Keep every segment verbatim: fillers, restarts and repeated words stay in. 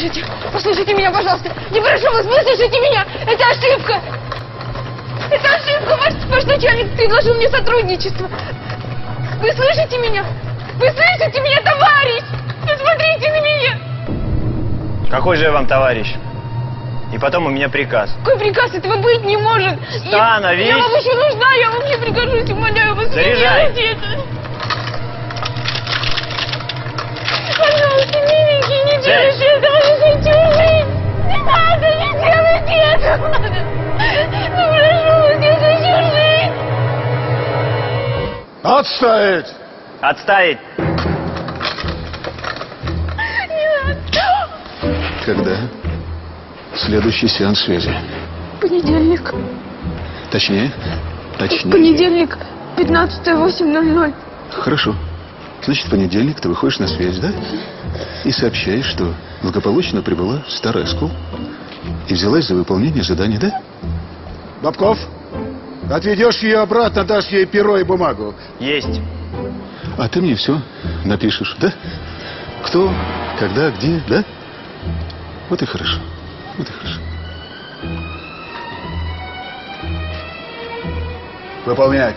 Послушайте, послушайте меня, пожалуйста. Не прошу вас, выслушайте меня. Это ошибка. Это ошибка. Ваш, ваш начальник предложил мне сотрудничество. Вы слышите меня? Вы слышите меня, товарищ? Посмотрите на меня. Какой же я вам товарищ? И потом у меня приказ. Какой приказ? Этого быть не может. Становись. Я, я вам еще нужна, я вам не прикажусь, умоляю вас. Заряжай. Не делайте это. Пожалуйста, миленький, не делайте этого, я хочу жить. Не надо, не делайте этого. Ну, прошу вас, я хочу жить. Отставить! Отставить! Не надо. Когда? Следующий сеанс связи. Понедельник. Точнее? Точнее. Понедельник, пятнадцатое, восемь ноль ноль. Хорошо. Значит, в понедельник ты выходишь на связь, да? И сообщаешь, что благополучно прибыла в Старый Оскол и взялась за выполнение задания, да? Бабков, отведешь ее обратно, дашь ей перо и бумагу. Есть. А ты мне все напишешь, да? Кто, когда, где, да? Вот и хорошо. Вот и хорошо. Выполнять.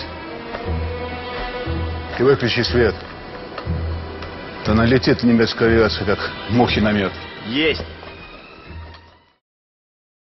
И выключи свет. То налетит немецкая авиация, как мухи на мед. Есть.